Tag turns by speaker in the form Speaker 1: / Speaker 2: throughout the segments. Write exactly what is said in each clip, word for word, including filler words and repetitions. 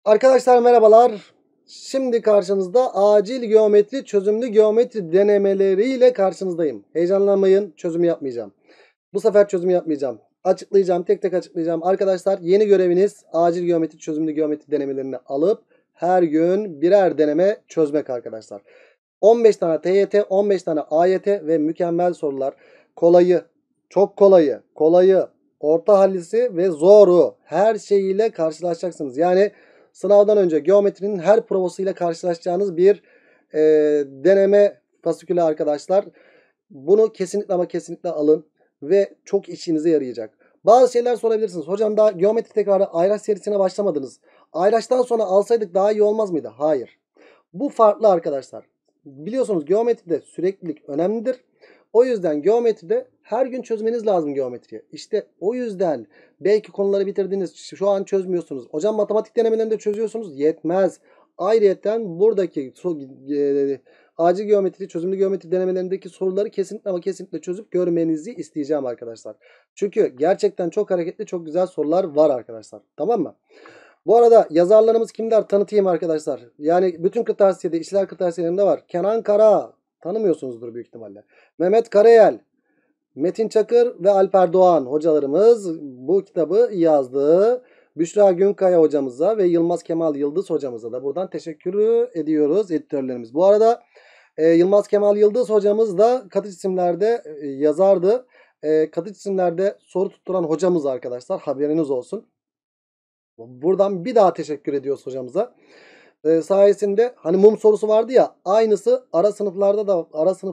Speaker 1: Arkadaşlar merhabalar. Şimdi karşınızda acil geometri, çözümlü geometri denemeleriyle karşınızdayım. Heyecanlanmayın, çözümü yapmayacağım. Bu sefer çözümü yapmayacağım. Açıklayacağım, tek tek açıklayacağım. Arkadaşlar yeni göreviniz acil geometri, çözümlü geometri denemelerini alıp her gün birer deneme çözmek arkadaşlar. on beş tane T Y T, on beş tane A Y T ve mükemmel sorular. Kolayı, çok kolayı, kolayı, orta hallisi ve zoru her şeyiyle karşılaşacaksınız. Yani sınavdan önce geometrinin her provasıyla karşılaşacağınız bir e, deneme fasikülü arkadaşlar. Bunu kesinlikle ama kesinlikle alın ve çok işinize yarayacak. Bazı şeyler sorabilirsiniz. Hocam daha geometri tekrarı ayraç serisine başlamadınız. Ayraçtan sonra alsaydık daha iyi olmaz mıydı? Hayır. Bu farklı arkadaşlar. Biliyorsunuz geometride süreklilik önemlidir. O yüzden geometride her gün çözmeniz lazım geometriyi. İşte o yüzden belki konuları bitirdiniz. Şu an çözmüyorsunuz. Hocam matematik denemelerinde çözüyorsunuz. Yetmez. Ayrıyeten buradaki e, acil geometri, çözümlü geometri denemelerindeki soruları kesinlikle ama kesinlikle çözüp görmenizi isteyeceğim arkadaşlar. Çünkü gerçekten çok hareketli, çok güzel sorular var arkadaşlar. Tamam mı? Bu arada yazarlarımız kimler tanıtayım arkadaşlar. Yani bütün kırtasiyede, işler kırtasiyelerinde var. Kenan Kara, tanımıyorsunuzdur büyük ihtimalle. Mehmet Karayel, Metin Çakır ve Alper Doğan hocalarımız bu kitabı yazdı. Büşra Günkaya hocamıza ve Yılmaz Kemal Yıldız hocamıza da buradan teşekkür ediyoruz editörlerimiz. Bu arada e, Yılmaz Kemal Yıldız hocamız da katı cisimlerde e, yazardı. E, katı cisimlerde soru tutturan hocamız arkadaşlar, haberiniz olsun. Buradan bir daha teşekkür ediyoruz hocamıza. E, sayesinde hani mum sorusu vardı ya, aynısı ara sınıflarda da ara sınıf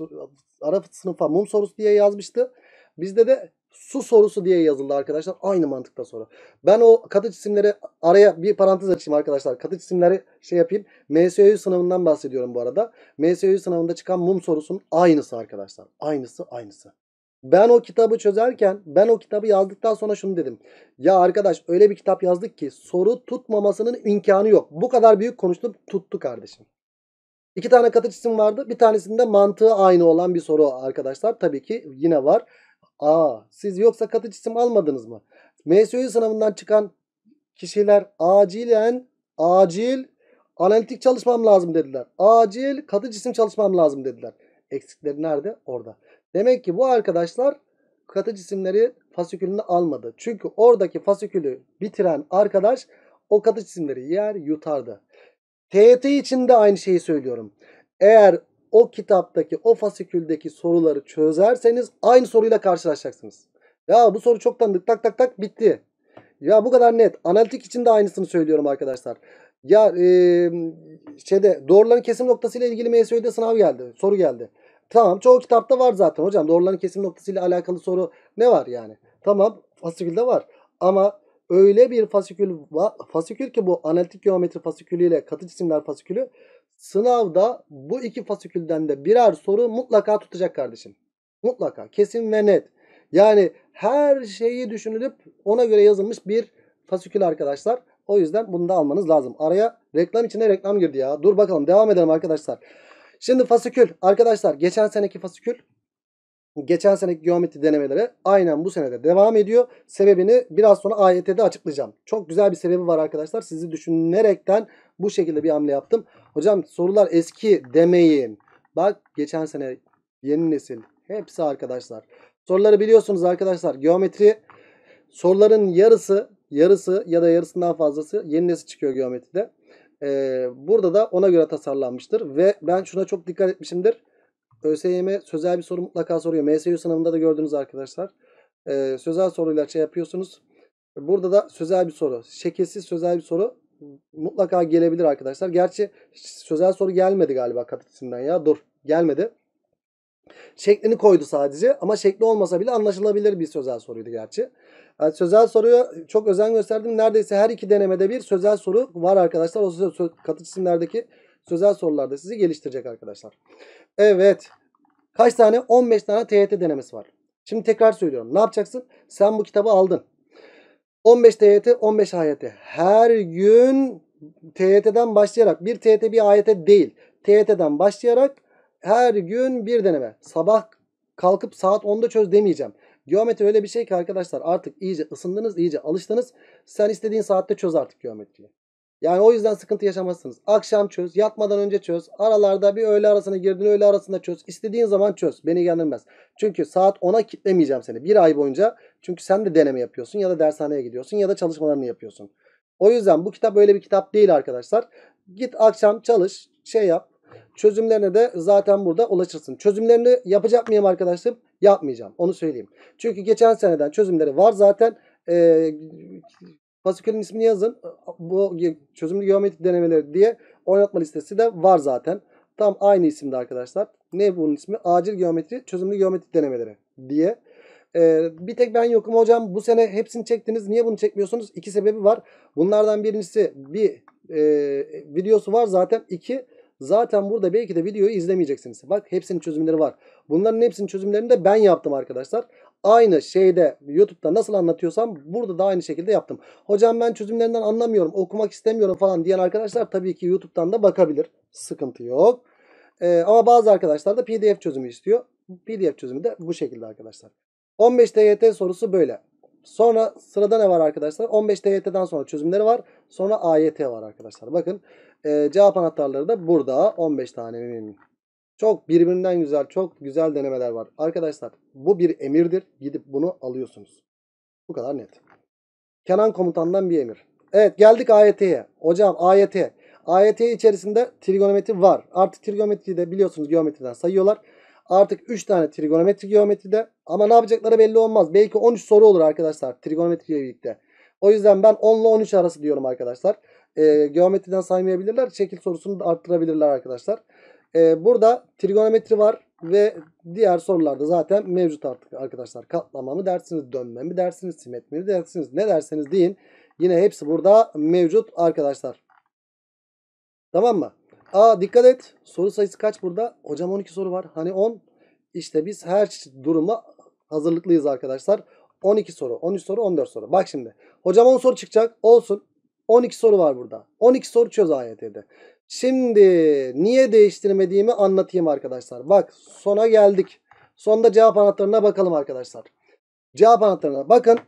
Speaker 1: ara sınıfa mum sorusu diye yazmıştı. Bizde de su sorusu diye yazıldı arkadaşlar. Aynı mantıkta soru. Ben o katı cisimleri araya bir parantez açayım arkadaşlar. Katı cisimleri şey yapayım. M S Ö sınavından bahsediyorum bu arada. M S Ö sınavında çıkan mum sorusunun aynısı arkadaşlar. Aynısı aynısı. Ben o kitabı çözerken, ben o kitabı yazdıktan sonra şunu dedim. Ya arkadaş öyle bir kitap yazdık ki soru tutmamasının imkanı yok. Bu kadar büyük konuştum, tuttu kardeşim. İki tane katı cisim vardı. Bir tanesinde mantığı aynı olan bir soru arkadaşlar. Tabii ki yine var. Aa, siz yoksa katı cisim almadınız mı? M S Ö sınavından çıkan kişiler acilen acil analitik çalışmam lazım dediler. Acil katı cisim çalışmam lazım dediler. Eksikleri nerede? Orada. Demek ki bu arkadaşlar katı cisimleri fasikülünü almadı. Çünkü oradaki fasikülü bitiren arkadaş o katı cisimleri yer yutardı. T Y T için de aynı şeyi söylüyorum. Eğer o kitaptaki o fasiküldeki soruları çözerseniz aynı soruyla karşılaşacaksınız. Ya bu soru çok tanıdık, tak tak tak bitti. Ya bu kadar net. Analitik için de aynısını söylüyorum arkadaşlar. Ya e, şeyde doğruların kesim noktası ile ilgili M S Ö'de sınav geldi. Soru geldi. Tamam, çoğu kitapta var zaten hocam. Doğruların kesim noktası ile alakalı soru ne var yani? Tamam, fasikülde var. Ama öyle bir fasikül fasikül ki bu analitik geometri fasikülü ile katı cisimler fasikülü, sınavda bu iki fasikülden de birer soru mutlaka tutacak kardeşim. Mutlaka. Kesin ve net. Yani her şeyi düşünülüp ona göre yazılmış bir fasikül arkadaşlar. O yüzden bunu da almanız lazım. Araya reklam içine reklam girdi ya. Dur bakalım, devam edelim arkadaşlar. Şimdi fasikül arkadaşlar, geçen seneki fasikül, geçen seneki geometri denemeleri aynen bu senede devam ediyor. Sebebini biraz sonra A Y T'de açıklayacağım. Çok güzel bir sebebi var arkadaşlar. Sizi düşünerekten bu şekilde bir hamle yaptım. Hocam sorular eski demeyin. Bak geçen sene, yeni nesil, hepsi arkadaşlar. Soruları biliyorsunuz arkadaşlar. Geometri soruların yarısı, yarısı ya da yarısından fazlası yeni nesil çıkıyor geometride. Ee, burada da ona göre tasarlanmıştır. Ve ben şuna çok dikkat etmişimdir. ÖSYM sözel bir soru mutlaka soruyor. M S Ö sınavında da gördünüz arkadaşlar. Ee, sözel soruyla şey yapıyorsunuz. Burada da sözel bir soru. Şekilsiz sözel bir soru mutlaka gelebilir arkadaşlar. Gerçi sözel soru gelmedi galiba katı cisimden ya. Dur, gelmedi. Şeklini koydu sadece ama şekli olmasa bile anlaşılabilir bir sözel soruydu gerçi. Yani sözel soruya çok özen gösterdim. Neredeyse her iki denemede bir sözel soru var arkadaşlar. O katı cisimlerdeki sözel sorularda sizi geliştirecek arkadaşlar. Evet. Kaç tane? on beş tane T Y T denemesi var. Şimdi tekrar söylüyorum. Ne yapacaksın? Sen bu kitabı aldın. on beş T Y T, on beş A Y T. Her gün T Y T'den başlayarak, bir T Y T bir A Y T değil. T Y T'den başlayarak her gün bir deneme. Sabah kalkıp saat onda çöz demeyeceğim. Geometri öyle bir şey ki arkadaşlar, artık iyice ısındınız, iyice alıştınız. Sen istediğin saatte çöz artık geometriyi. Yani o yüzden sıkıntı yaşamazsınız. Akşam çöz, yatmadan önce çöz. Aralarda bir öğle arasına girdin, öğle arasında çöz. İstediğin zaman çöz. Beni ilgilendirmez. Çünkü saat ona kitlemeyeceğim seni. Bir ay boyunca. Çünkü sen de deneme yapıyorsun ya da dershaneye gidiyorsun ya da çalışmalarını yapıyorsun. O yüzden bu kitap böyle bir kitap değil arkadaşlar. Git akşam çalış, şey yap. Çözümlerine de zaten burada ulaşırsın. Çözümlerini yapacak mıyım arkadaşlar? Yapmayacağım. Onu söyleyeyim. Çünkü geçen seneden çözümleri var zaten. Ee, fasikülün ismini yazın. Bu çözümlü geometri denemeleri diye oynatma listesi de var zaten. Tam aynı isimde arkadaşlar. Ne bunun ismi? Acil geometri, çözümlü geometri denemeleri diye. Ee, bir tek ben yokum hocam. Bu sene hepsini çektiniz. Niye bunu çekmiyorsunuz? İki sebebi var. Bunlardan birincisi bir e, videosu var zaten. İki zaten burada belki de videoyu izlemeyeceksiniz. Bak hepsinin çözümleri var. Bunların hepsinin çözümlerini de ben yaptım arkadaşlar. Aynı şeyde YouTube'da nasıl anlatıyorsam burada da aynı şekilde yaptım. Hocam ben çözümlerinden anlamıyorum, okumak istemiyorum falan diyen arkadaşlar tabii ki YouTube'dan da bakabilir. Sıkıntı yok. Ee, ama bazı arkadaşlar da P D F çözümü istiyor. P D F çözümü de bu şekilde arkadaşlar. on beş T Y T sorusu böyle. Sonra sırada ne var arkadaşlar? on beş T Y T'den sonra çözümleri var. Sonra A Y T var arkadaşlar. Bakın e, cevap anahtarları da burada on beş tane. Çok birbirinden güzel, çok güzel denemeler var. Arkadaşlar bu bir emirdir. Gidip bunu alıyorsunuz. Bu kadar net. Kenan komutandan bir emir. Evet geldik A Y T'ye. Hocam A Y T. A Y T içerisinde trigonometri var. Artık trigonometriyi de biliyorsunuz geometriden sayıyorlar. Artık üç tane trigonometri geometride. Ama ne yapacakları belli olmaz. Belki on üç soru olur arkadaşlar trigonometri ile birlikte. O yüzden ben on ile on üç arası diyorum arkadaşlar. Ee, geometriden saymayabilirler. Şekil sorusunu da arttırabilirler arkadaşlar. Ee, burada trigonometri var ve diğer sorularda zaten mevcut artık arkadaşlar. Katlama mı dersiniz, dönme mi dersiniz, simetri mi dersiniz, ne derseniz deyin. Yine hepsi burada mevcut arkadaşlar. Tamam mı? Aa dikkat et. Soru sayısı kaç burada? Hocam on iki soru var. Hani on. İşte biz her duruma hazırlıklıyız arkadaşlar. on iki soru, on üç soru, on dört soru. Bak şimdi. Hocam on soru çıkacak. Olsun. on iki soru var burada. on iki soru çöz A Y T'de. Şimdi niye değiştirmediğimi anlatayım arkadaşlar. Bak sona geldik. Sonda cevap anahtarına bakalım arkadaşlar. Cevap anahtarına bakın.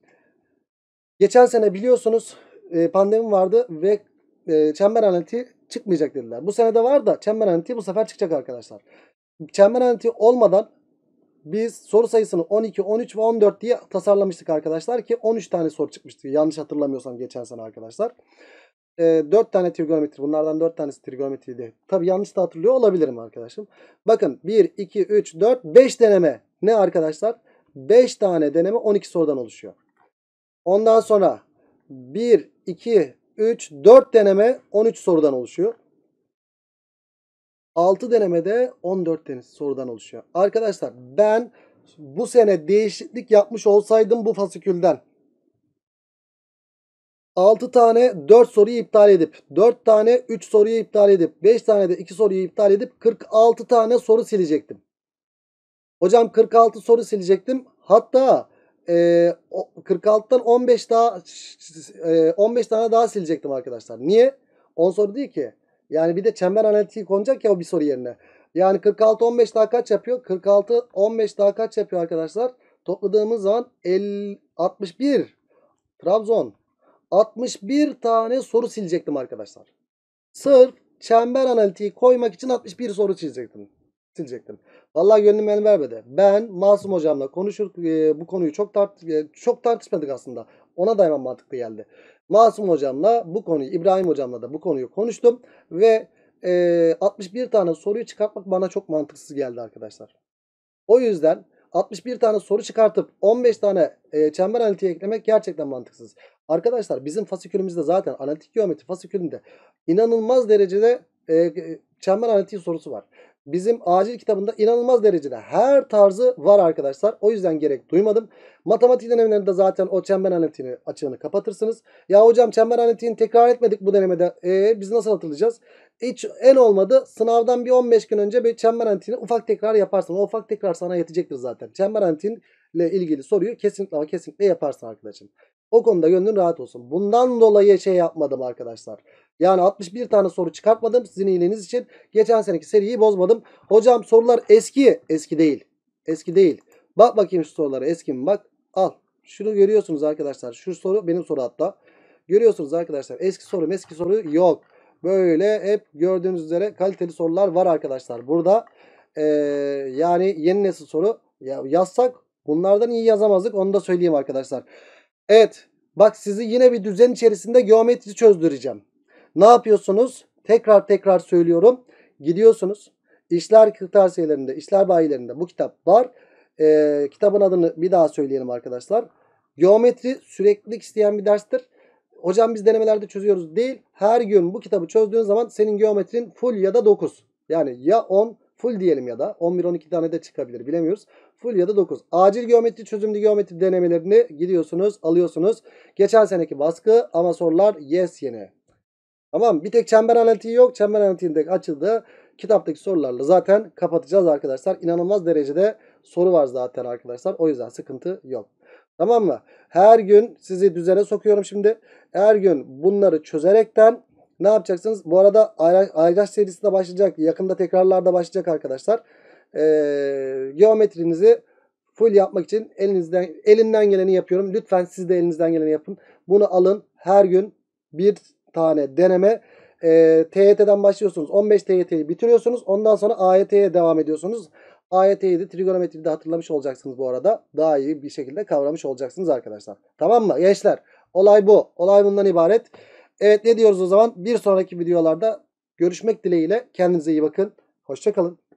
Speaker 1: Geçen sene biliyorsunuz pandemi vardı ve çember analitiği çıkmayacak dediler. Bu sene de var da çember analitiği bu sefer çıkacak arkadaşlar. Çember analitiği olmadan biz soru sayısını on iki, on üç ve on dört diye tasarlamıştık arkadaşlar ki on üç tane soru çıkmıştı. Yanlış hatırlamıyorsam geçen sene arkadaşlar. E, dört tane trigonometri. Bunlardan dört tanesi trigonometriydi. Tabi yanlış da hatırlıyor olabilirim arkadaşım. Bakın bir, iki, üç, dört, beş deneme. Ne arkadaşlar? beş tane deneme on iki sorudan oluşuyor. Ondan sonra bir, iki, üç, dört deneme on üç sorudan oluşuyor. altı denemede on dört sorudan oluşuyor. Arkadaşlar ben bu sene değişiklik yapmış olsaydım bu fasikülden altı tane dört soruyu iptal edip dört tane üç soruyu iptal edip beş tane de iki soruyu iptal edip kırk altı tane soru silecektim. Hocam kırk altı soru silecektim. Hatta e, kırk altıdan on beş daha e, on beş tane daha silecektim arkadaşlar. Niye? on soru değil ki. Yani bir de çember analitiği konacak ya o bir soru yerine. Yani kırk altı on beş daha kaç yapıyor? kırk altı on beş daha kaç yapıyor arkadaşlar? Topladığımız zaman elli, altmış bir. Trabzon. altmış bir tane soru silecektim arkadaşlar. Sırf çember analitiği koymak için altmış bir soru silecektim. silecektim. Vallahi gönlüm el vermedi. Ben Masum hocamla konuşur e, bu konuyu çok tart e, çok tartışmadık aslında. Ona da hemen mantıklı geldi. Masum hocamla bu konuyu, İbrahim hocamla da bu konuyu konuştum ve e, altmış bir tane soruyu çıkartmak bana çok mantıksız geldi arkadaşlar. O yüzden altmış bir tane soru çıkartıp on beş tane e, çember analitiği eklemek gerçekten mantıksız. Arkadaşlar bizim fasikülümüzde zaten analitik geometri fasikülünde inanılmaz derecede e, çember analitiği sorusu var. Bizim acil kitabında inanılmaz derecede her tarzı var arkadaşlar. O yüzden gerek duymadım. Matematik denemelerinde zaten o çember analitiğini açığını kapatırsınız. Ya hocam çember analitiğini tekrar etmedik bu denemede. E, biz nasıl hatırlayacağız? Hiç en olmadı sınavdan bir on beş gün önce bir çember analitiğini ufak tekrar yaparsın. O ufak tekrar sana yetecektir zaten. Çember analitiği ile ilgili soruyu kesinlikle ama kesinlikle yaparsın arkadaşım. O konuda gönlün rahat olsun. Bundan dolayı şey yapmadım arkadaşlar. Yani altmış bir tane soru çıkartmadım sizin iyiliğiniz için. Geçen seneki seriyi bozmadım. Hocam sorular eski. Eski değil. Eski değil. Bak bakayım şu sorulara eski mi? Bak al. Şunu görüyorsunuz arkadaşlar. Şu soru benim soru hatta. Görüyorsunuz arkadaşlar. Eski soru eski soru yok. Böyle hep gördüğünüz üzere kaliteli sorular var arkadaşlar. Burada ee, yani yeni nesil soru ya yazsak bunlardan iyi yazamazdık. Onu da söyleyeyim arkadaşlar. Evet. Bak sizi yine bir düzen içerisinde geometri çözdüreceğim. Ne yapıyorsunuz? Tekrar tekrar söylüyorum. Gidiyorsunuz. İşler kırtasiyelerinde, işler bayilerinde bu kitap var. Ee, kitabın adını bir daha söyleyelim arkadaşlar. Geometri süreklilik isteyen bir derstir. Hocam biz denemelerde çözüyoruz değil. Her gün bu kitabı çözdüğün zaman senin geometrin full ya da dokuz. Yani ya on full diyelim ya da on bir on iki tane de çıkabilir bilemiyoruz. Full ya da dokuz. Acil geometri, çözümlü geometri denemelerini gidiyorsunuz, alıyorsunuz. Geçen seneki baskı ama sorular yes yine. Tamam, bir tek çember analitiği yok. Çember analitiğin de açıldı. Kitaptaki sorularla zaten kapatacağız arkadaşlar. İnanılmaz derecede soru var zaten arkadaşlar. O yüzden sıkıntı yok. Tamam mı? Her gün sizi düzene sokuyorum şimdi. Her gün bunları çözerekten ne yapacaksınız? Bu arada ayraç serisi de başlayacak. Yakında tekrarlarda başlayacak arkadaşlar. Ee, geometrinizi full yapmak için elinizden elinden geleni yapıyorum. Lütfen siz de elinizden geleni yapın. Bunu alın. Her gün bir tane deneme. E, T Y T'den başlıyorsunuz. on beş T Y T'yi bitiriyorsunuz. Ondan sonra A Y T'ye devam ediyorsunuz. A Y T'yi de trigonometriyi de hatırlamış olacaksınız bu arada. Daha iyi bir şekilde kavramış olacaksınız arkadaşlar. Tamam mı gençler? Olay bu. Olay bundan ibaret. Evet, ne diyoruz o zaman? Bir sonraki videolarda görüşmek dileğiyle. Kendinize iyi bakın. Hoşça kalın.